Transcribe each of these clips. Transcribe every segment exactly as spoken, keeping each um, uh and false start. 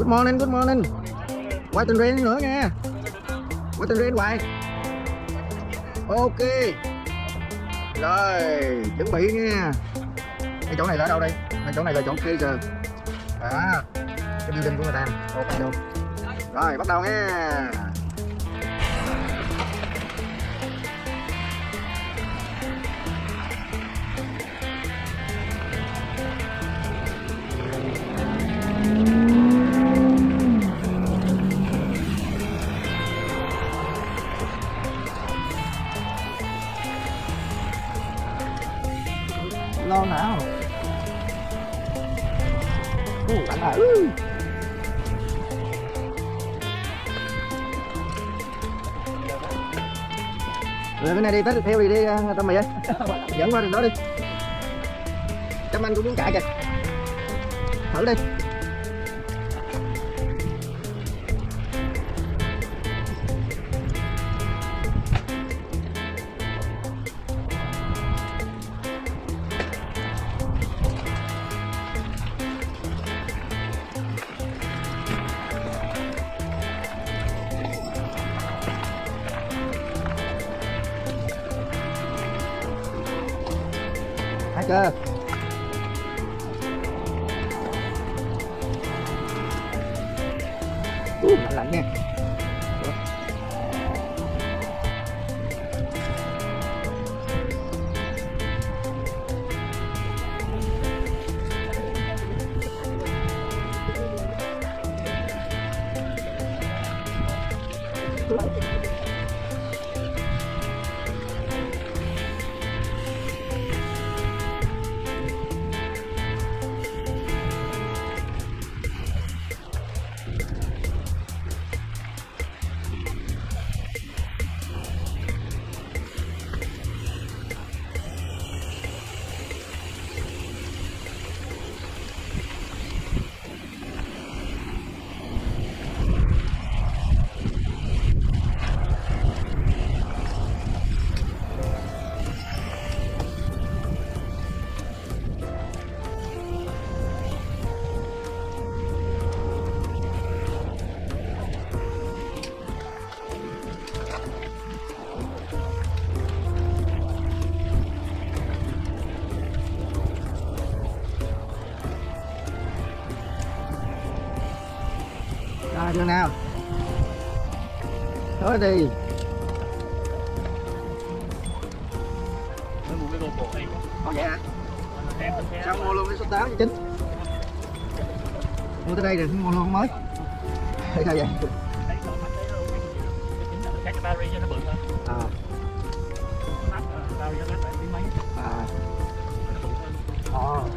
Good morning, good morning. Quay tên riêng nữa nha. Quay tên riêng hoài. Ok. Rồi, chuẩn bị nha. Cái chỗ này là đâu đây? Cái chỗ này là chỗ kia giờ. Đó. Cái building của người ta. Ok luôn. Rồi, bắt đầu nha. Lo nào. Ồ, lạnh à. Ừ. Rồi cái này đi, tới theo đi đi Tâm mày ơi. Dẫn qua đường đó đi. Tâm anh cũng muốn chạy kìa. Thử đi. Thấy chưa? Uh, lạnh lạnh nha. Rồi đường nào? Thôi đi. Mới mua cái GoPro này. Ồ vậy hả? Sao mua luôn cái số tám cho chính? Mua tới đây rồi mua luôn mới. Hay sao vậy? Cái battery cho nó bự hơn. À. Battery cho nó phải tí mấy. À. Ờ.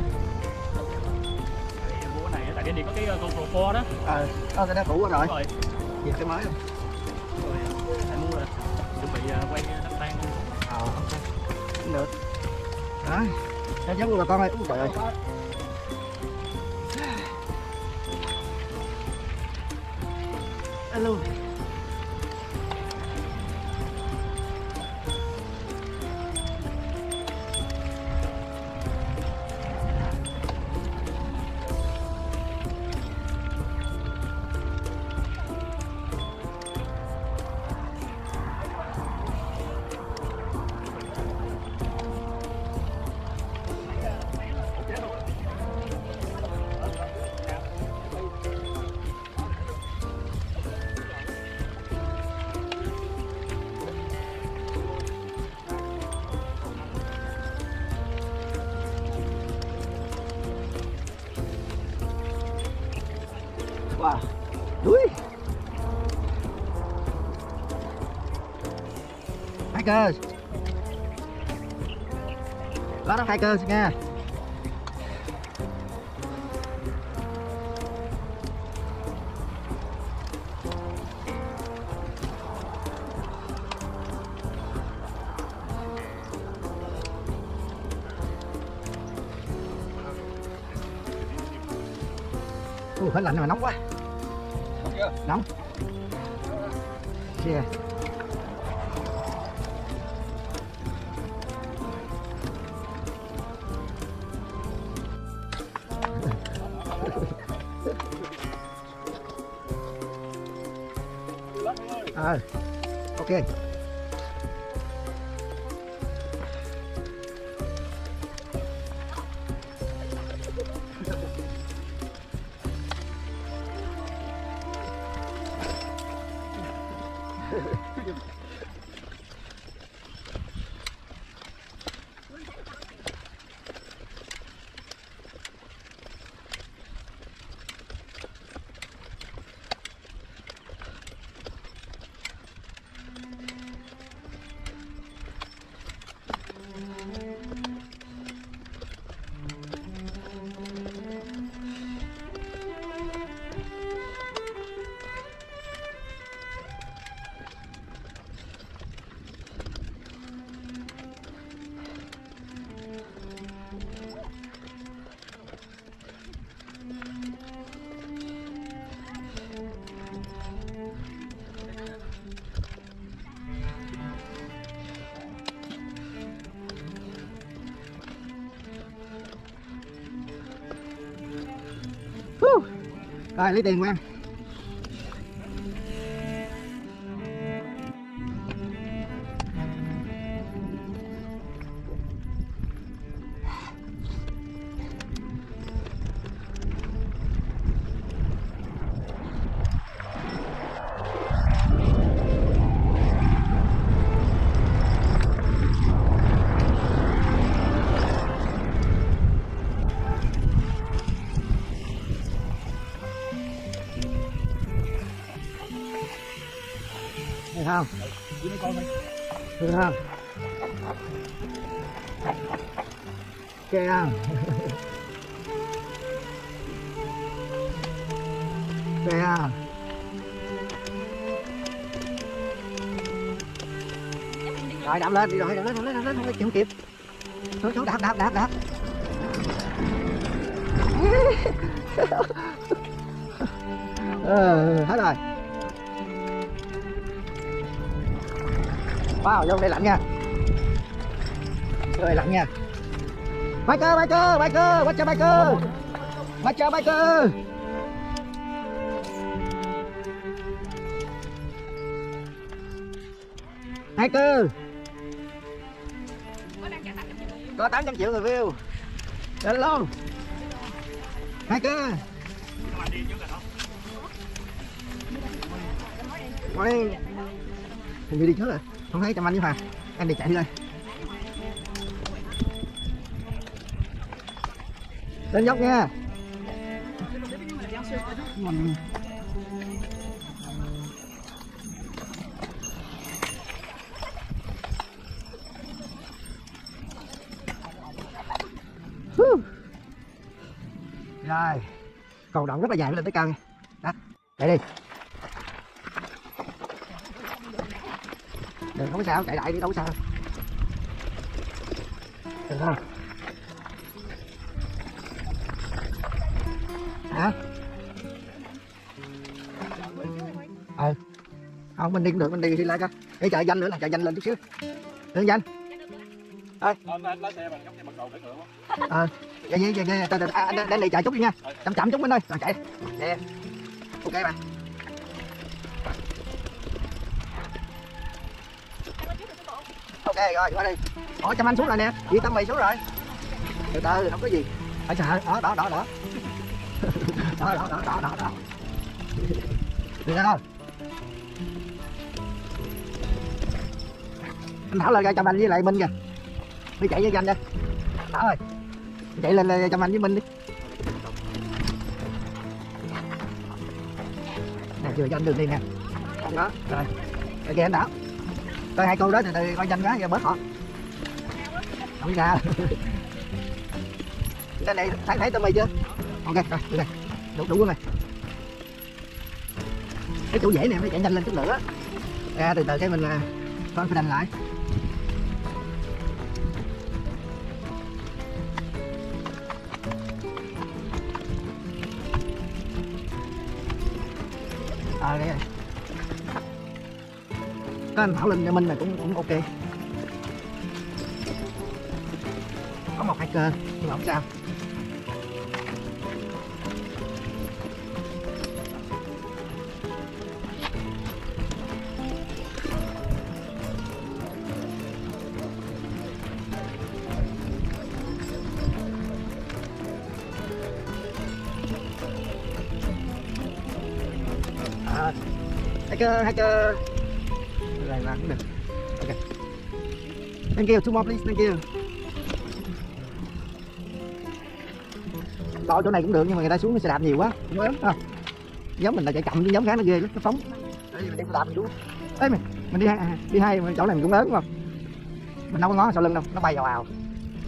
Mua cái này tại đi có cái GoPro four đó. Ờ, à, cái đó cũ quá rồi. Rồi. Về cái mới luôn. Rồi, phải mua rồi. Chuẩn bị quay đăng tan luôn. Ờ, ok. Cũng được. Đấy. Em giống luôn bà con ơi. Úi trời ơi. Alo. Wow, đuối. Hiker. Đó đó hiker nha. Ui, phải lạnh mà nóng quá. Nóng. Yeah. Ờ, ok. Rồi lấy tiền của em. Thấy không? Thấy không? Ok không? Ok không? Rồi đạp lên đi, rồi đạp lên, đạp lên, đạp lên, không chịu kịp. Xuống xuống đạp đạp đạp đạp. Ờ, hết rồi. Wow, vô đây lạnh nha. Vô đây lạnh nha. Biker, biker, biker, watch out biker. Watch out biker. Biker. Có tám trăm triệu người view. Lên luôn. Biker. Morning. Mình đi đi trước rồi. Không thấy Trâm Anh với Hoàng, anh đi chạy đi đây. Lên dốc nha. Rồi, cầu đoạn rất là dài lên tới cao nha. Đó, chạy đi. Đừng không có sao, chạy đại đi đâu có sao. Được không? Hả? Ờ. Không, mình đi cũng được, mình đi đi lại coi. Để chạy danh nữa là chạy danh lên chút xíu. Lên danh. Ơi. Ờ. Vậy vậy vậy vậy anh đang đi chạy chút đi nha. Chậm chậm chút bên ơi. Rồi chạy. Nè. Ok bà. Ok rồi, qua đi. Ủa Trâm Anh xuống rồi nè, chị Tâm Mì xuống rồi. Từ từ, không có gì. Phải sợ, đó, đó, đó, đó. Đó, đó, đó, đó, đó, đó. Được không? Anh Thảo lên ra Trâm Anh với lại Minh kìa. Đi chạy với Danh đây. Thảo ơi, chạy lên Trâm Anh với Minh đi. Nè, chưa cho anh đường đi nè. Đó, rồi. Ok anh Thảo. Coi hai cô đó từ từ coi Danh quá, giờ bớt họ. Không biết sao. Đây này, thấy thấy tụi mày chưa? Ok, rồi, đi đây. Đủ đủ rồi. Cái chỗ dễ này mới chạy nhanh lên chút nữa. Ra từ từ cái mình con phải đành lại. À đây rồi. Có anh Thảo Linh cho Minh là cũng cũng ok. Có một hai cơ nhưng mà không sao. à, hiker hiker này là cũng được. Ok, thank you, two more please, thank you. Đo chỗ này cũng được nhưng mà người ta xuống cái xe đạp nhiều quá không ớn ha. Giống mình là chạy chậm chứ giống khác nó ghê lắm, nó phóng. Đây mình đi xe đạp mình xuống. Ê mình mình đi hai đi hai chỗ này mình cũng lớn đúng không? Mình đâu có ngó sau lưng đâu, nó bay vào ào.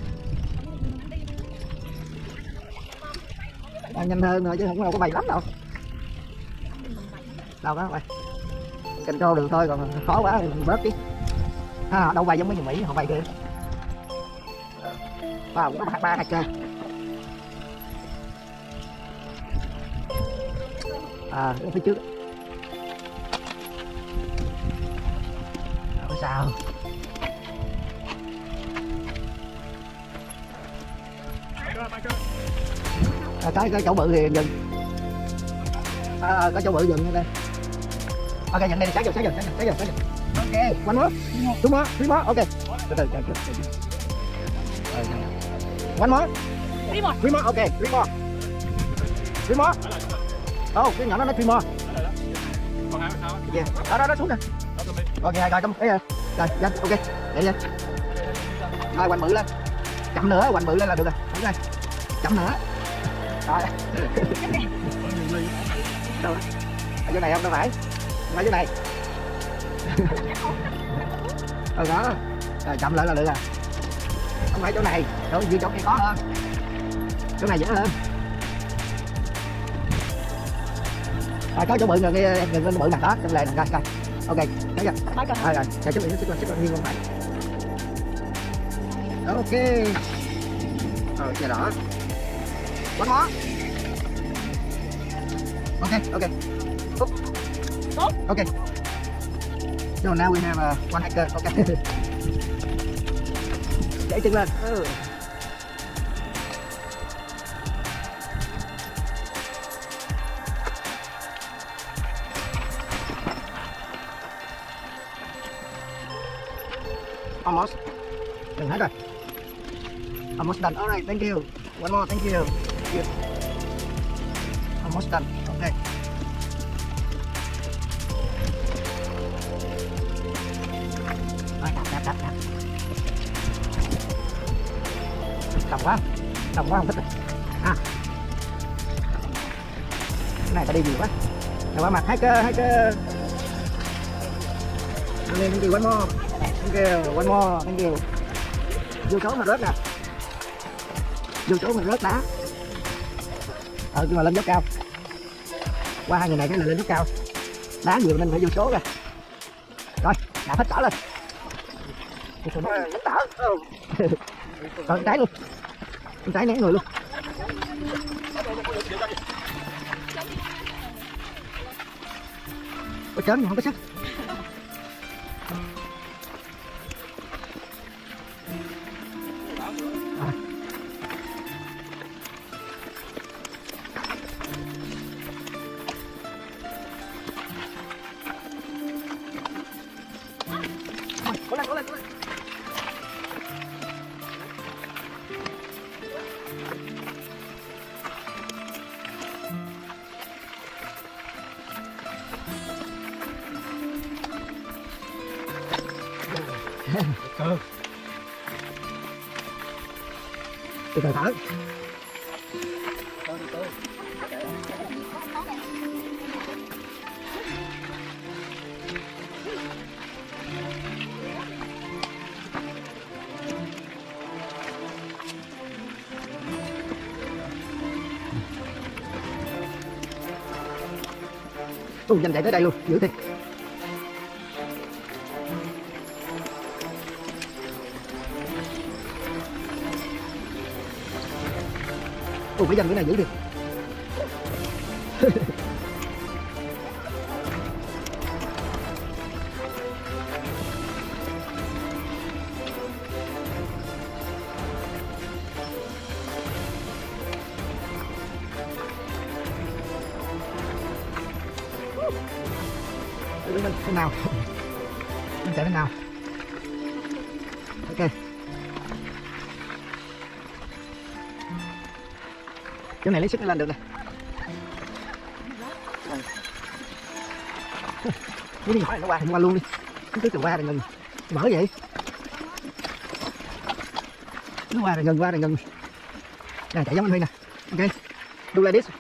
Đang nhanh hơn thôi chứ không có đâu có bay lắm đâu. Đâu đó bay. Control được thôi, còn khó quá thì mình bớt đi. À, đâu bay giống mấy người Mỹ họ bay kìa. Wow, cũng có ba hai chơi. À, ở phía trước. Không sao. À, cái cái chỗ bự thì dừng. À, có chỗ bự dừng đây. Ok, nhận đây, sáng giờ, sáng giờ, sáng giờ, sáng giờ, sáng giờ. Ok, one more, two more, three more, ok. Từ từ, từ từ. One more, three more, three more, ok, three more, three more. Oh, cái nhỏ nó nói three more. Yeah, đó, đó, đó xuống nè. Ok, rồi, come, đây rồi, rồi, nhanh, ok, để lên. Rồi, hoành bự lên, chậm nữa, hoành bự lên là được rồi, đúng rồi, chậm nữa. Rồi. Đâu đó? Ở chỗ này không, đâu phải. Ở chỗ này. Ờ đó. Rồi chậm lại là được rồi. Không phải chỗ này, chỗ gì chỗ kia khó hơn. Chỗ này dễ hơn. Rồi có chỗ bự rồi kia em đừng lên bự nè đó, trong lề nè, rồi rồi. Ok, thấy chưa? Rồi rồi, chờ chút nữa xích lên xích lên nghiêng không phải. Ok. Rồi chờ đỏ. Quánh mó. Ok, ok. Up. Ok. So now we have uh, one hiker. Okay. Đẩy chân lên. Ừ. Almost. Đừng hết rồi. Almost done. All right, thank you. One more, thank you. Thank you. Almost done. Okay. Đạp, đạp, đạp. Đồng quá, đồng quá không thích rồi. À. Cái này ta đi nhiều quá. Rồi qua mặt hiker, hiker. Lên thank you, one more. Thank you, one more, thank you. Vô số mà rớt nè. Vô số mà rớt đá. Ờ nhưng mà lên dốc cao. Qua hai người này cái là lên dốc cao. Đá nhiều nên phải vô số rồi. Rồi, đạp hết cỡ lên. Đánh tở. Rồi trái luôn. Trái nén người luôn. Có chớm nhưng không có sức. À. Cố lên, cố lên, cố lên. Từ từ thở. Ui, nhanh chạy tới đây luôn, dữ thiệt. Ui, phải dành cái này dữ thiệt. Thế nào? Mình chạy thế nào? Ok. Chỗ này lấy sức nó lên được nè. Cái đi nhỏ này nó qua thì nó qua luôn đi. Cứ từ từ qua rồi ngừng. Mở vậy. Nó qua rồi ngừng, qua rồi ngừng. Nè chạy giống anh Huy nè. Ok. Do like this.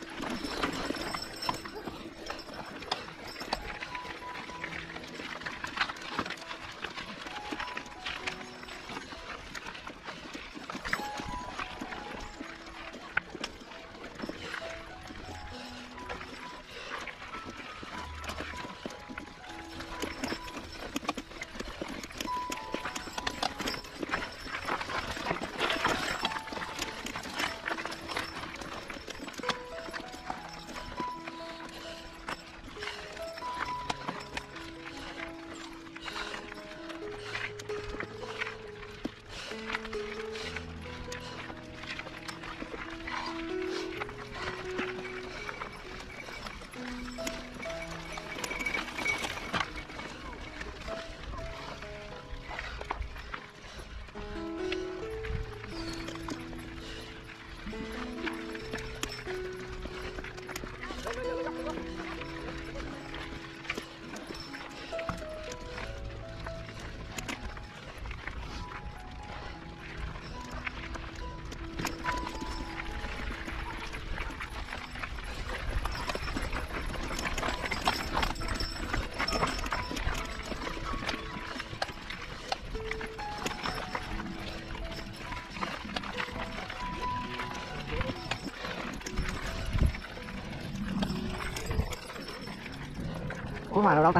Ủa mà đâu đâu ta?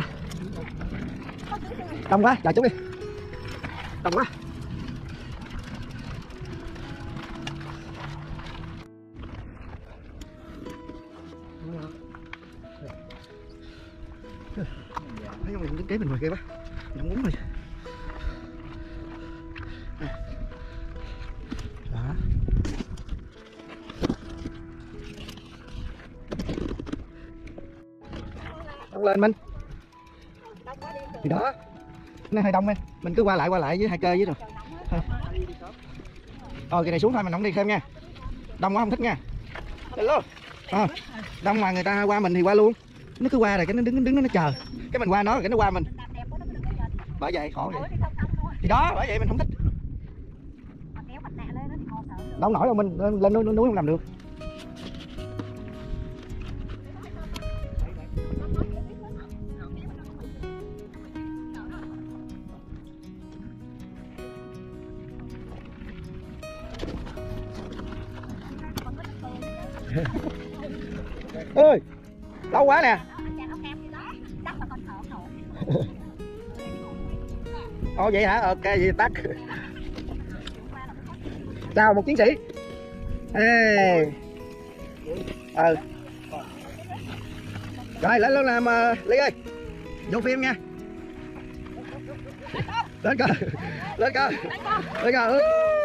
Đông quá, chờ chút đi. Đông quá. Thấy không, mình đứng kế mình ngoài kia quá. Mình không muốn rồi. Đó. Đông lên Minh. Thì đó. Nó hơi đông em. Mình cứ qua lại qua lại với hai cây với rồi. Ờ cái này xuống thôi mình không đi thêm nha. Đông quá không thích nha. Hello. À, đông mà người ta qua mình thì qua luôn. Nó cứ qua rồi cái nó đứng đứng nó chờ. Cái mình qua nó rồi cái nó qua mình. Bởi vậy khổ vậy. Thì đó bởi vậy mình không thích. Đâu nổi đâu mình lên núi, núi không làm được. Ơi lâu quá nè. Ồ vậy hả? Ok vậy tắt. Chào một chiến sĩ. Ê. Ừ. Rồi lên lên làm uh, Ly ơi. Vô phim nha. Lên coi. Lên coi. Lên coi.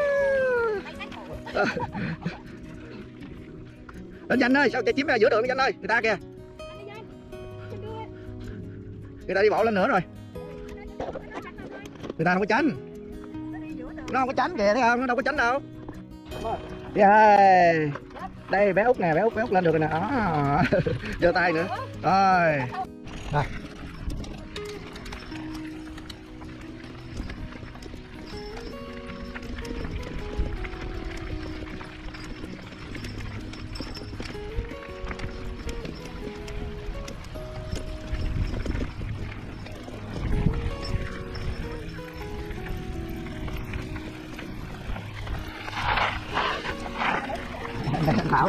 Lên nhanh ơi, sao chạy chiếm ra giữa đường nhanh ơi, người ta kìa. Người ta đi bộ lên nữa rồi. Người ta không có tránh. Nó không có tránh kìa, thấy không? Nó đâu có tránh đâu. Yeah. Đây bé Út nè, bé Út, bé Út lên được rồi nè. Đó. Giơ tay nữa. Rồi. Rồi. Thảo.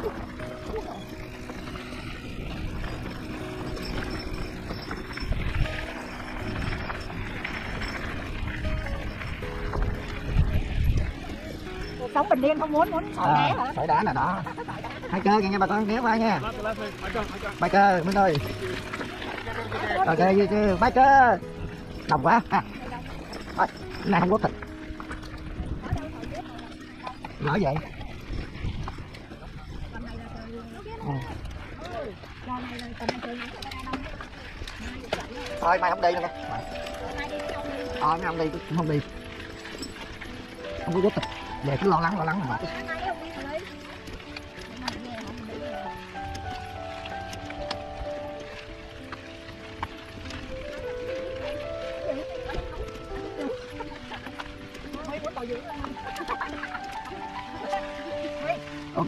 Sống bình yên không muốn muốn sỏi À, đá hả? sỏi đá nè đó. Hai cơ kìa nha bà con, kéo qua nha. Bay cơ Minh ơi. Ok chứ chứ bay cơ. Đồng quá. À. Thôi, cái này không có thịt. Nói vậy. Ừ. Thôi mai không đi nữa nè. Thôi mai không đi, không đi. Không có góp thịt. Về cứ lo lắng lo lắng mà.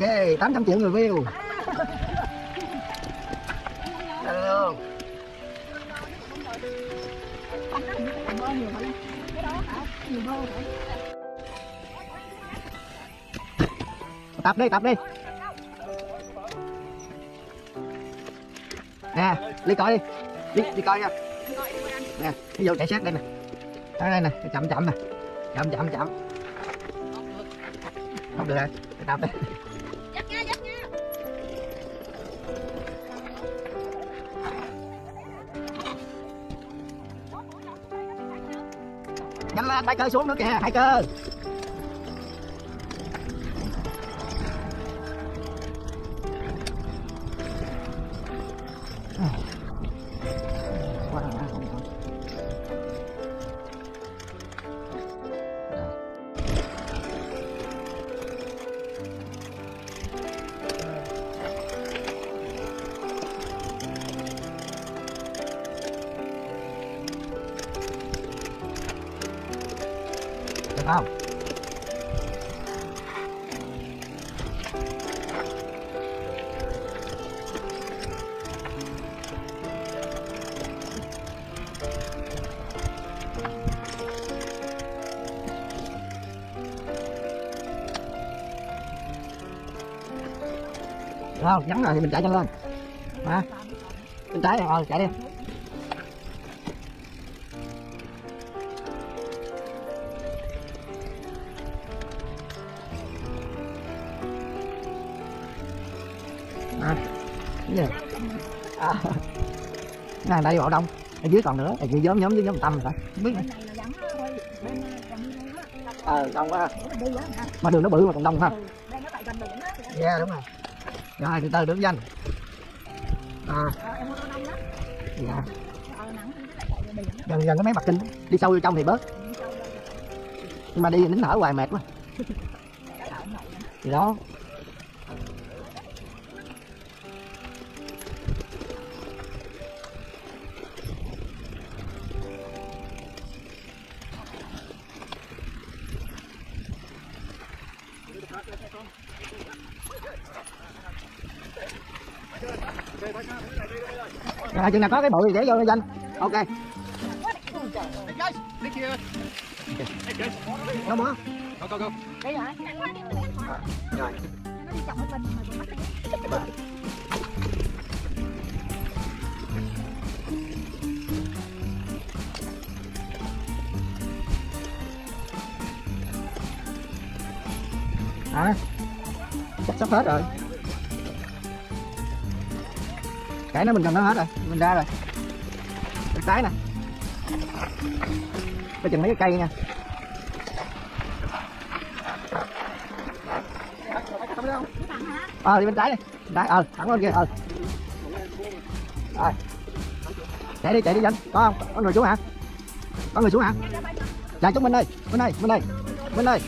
tám trăm triệu người view. Hello. Tập đi, tập đi. Nè, đi coi đi. Đi, đi coi nha. Nè, ví dụ chạy sát đây nè. Ở đây nè, chậm chậm nè. Chậm chậm chậm. Không được rồi, để tập đi. Dắt nha, dắt nha. Nhanh lên, tay cơ xuống nữa kìa, hai cơ. Được không? Được không? Nhắn rồi thì mình chạy nhanh lên. Hả? Bên trái rồi, chạy đi. À, cái gì? À, này đây bộ đông, ở dưới còn nữa, ở dưới nhóm nhóm dưới nhóm tâm rồi phải, không biết nữa. Ờ, đông quá, mà đường nó bự mà còn đông ha. Dạ đúng rồi. Rồi từ từ đứng danh. À, dạ. Dần dần cái máy mặt kinh đi sâu vô trong thì bớt, nhưng mà đi nín thở hoài mệt quá. Thì đó. Rồi chừng nào có cái bụi thì để vô danh. Ok. Đâu mà? Go go go. Đây hả? Rồi. Nó đi chậm ở bên mà Hả? Chắc sắp hết rồi. Cái nó mình cần nó hết rồi, mình ra rồi. Bên trái nè. Coi chừng mấy cái cây nha. Ờ đi bên trái đi. Bên trái ờ thẳng lên kia ờ. Rồi. Chạy đi chạy đi Vinh. Có không? Có người xuống hả? Có người xuống hả? Chạy xuống bên đây, bên đây, bên đây. Bên đây.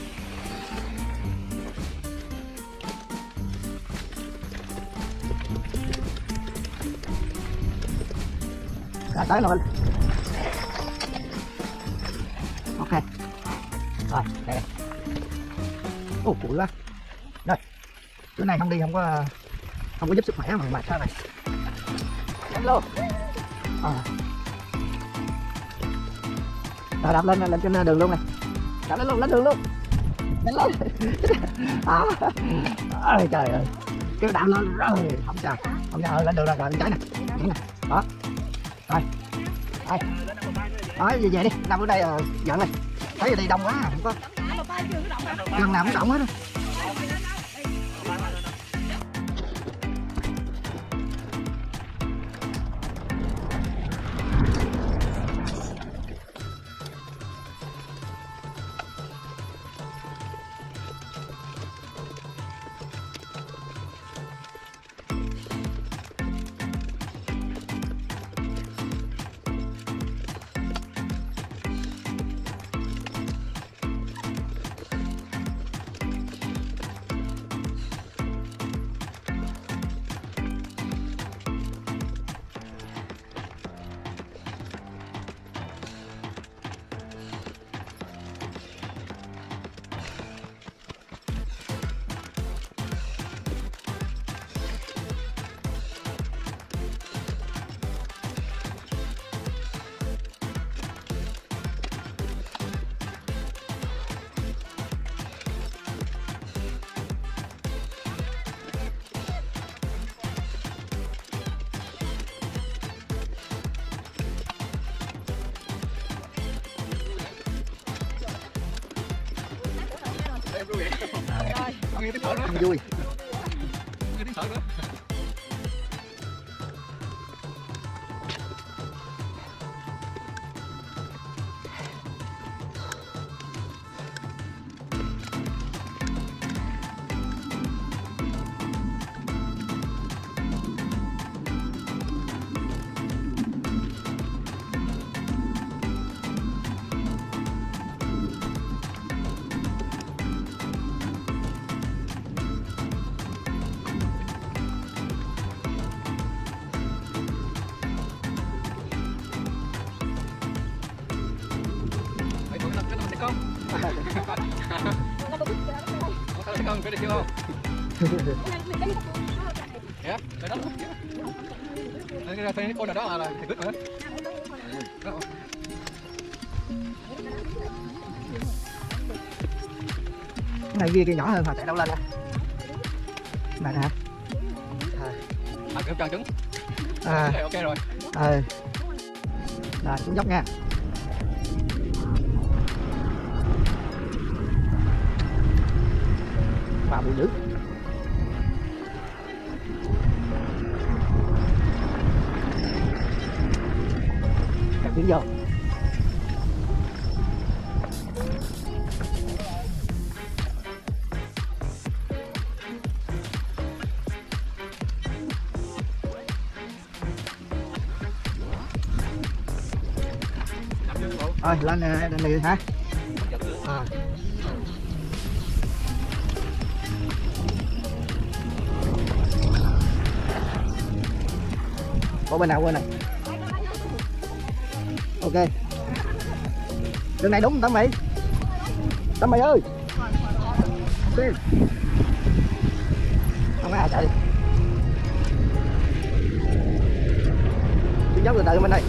Đã tới rồi. Ok. Rồi, đây. Ồ, bụi quá. Đây. Chỗ này không đi không có không có giúp sức khỏe mà mệt sao này. Nhanh luôn. À. Rồi đạp lên lên trên đường luôn này. Đạp lên luôn, lên đường luôn. Nhanh lên. À. Ôi trời ơi. Cái đạp lên rồi, không sao. Không sao, lên đường rồi, rồi bên trái nè. Đúng nè. Đó. Rồi. Đây. Nói về về đi, nằm ở đây uh, giận đi. Thấy ở đây đông quá, không có. Gần nào cũng động hết á. nghe tiếng thở nữa, không vui. nghe tiếng thở nữa. Không, cái này chưa không? Dạ, cái đó. Cái này cái con nào đó là thì good rồi. Cái này kia kia nhỏ hơn mà chạy đâu lên nè. Này nè. À, cái tròn trứng. À, ok rồi. ờ. Rồi, xuống dốc nha. Và bụi dữ. Đặt tiếng vô. Rồi lên nè, lên này hả? À. Ở bên nào bên này? Ok. Đường này đúng Tâm Mỹ. Tâm Mỹ ơi. Đi. Không ai chạy. Đi dốc từ từ bên đây.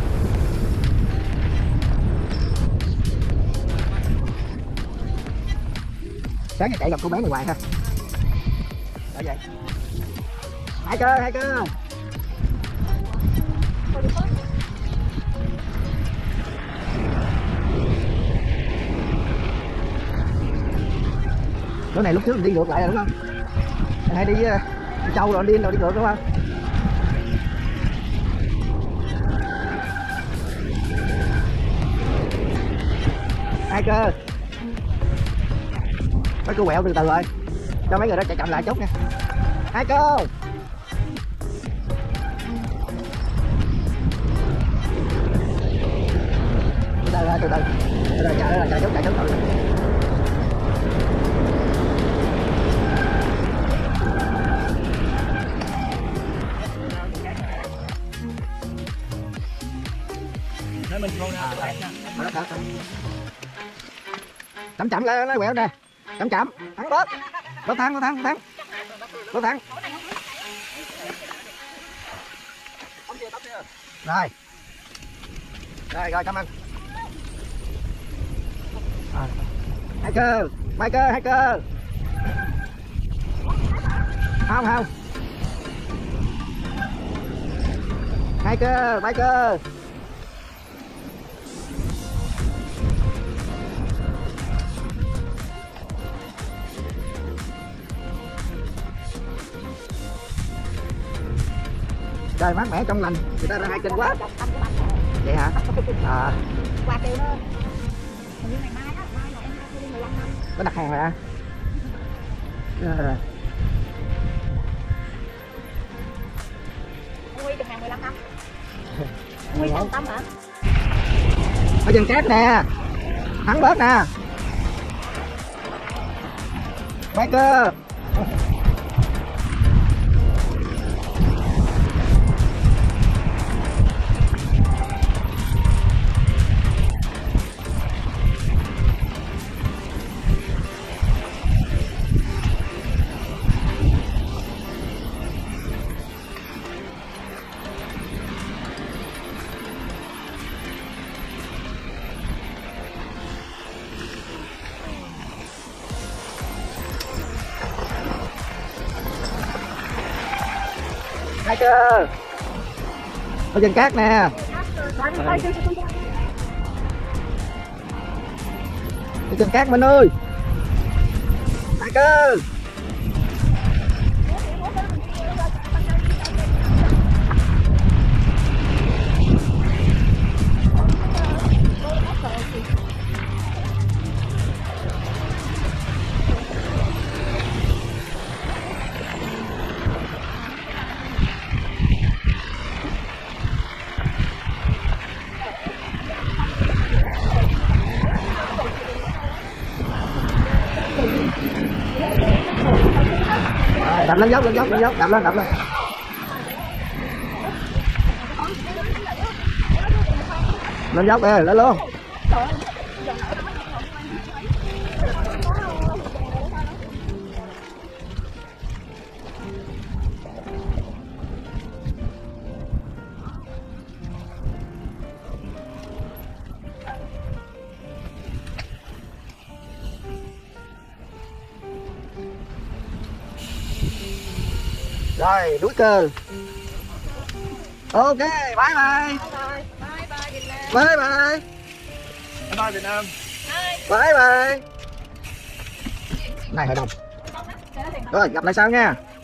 Sáng ngày chạy gặp cô bé này hoài ha. Đã vậy. Hai cơ, hai cơ. Chỗ này lúc trước mình đi ngược lại rồi đúng không? Hay đi, đi Châu rồi đi rồi đi ngược đúng không? Hai cơ. Mấy cô quẹo từ từ rồi. Cho mấy người đó chạy chậm lại chút nha. Hai cơ. Từ từ từ từ. Từ từ chạy chạy chút chạy chút từ từ. Mình không nào. Chậm chậm lên nó quẹo nè. Chậm chậm, thắng bớt. Bớt thắng, bớt thắng, thắng. Bớt thắng. Rồi. Rồi rồi cảm ơn. À. Hai cơ, hai cơ, hai cơ. Không không. Hai cơ, hai cơ. Trời mát mẻ trong lành, người ta ra hai kênh quá. Vậy hả? À. Quạt đều hơn. Hình như ngày mai đó, mai là em đi mười lăm năm. Có đặt hàng rồi hả? À. Huy được hàng mười lăm năm. Huy thành tâm hả? Ở chân cát nè. Thắng bớt nè. Quay cơ. Hai cơ. Ở chân cát nè. Ở chân cát Minh ơi. Hai cơ. đạp lên dốc, lên dốc, lên dốc, đạp lên, đạp lên. Lên dốc kìa, lên luôn. Rồi, đuối cơ. Ok, bye bye. Bye bye. Bye bye Việt Nam. Bye bye. Này hội đồng. Rồi, gặp lại sau nha.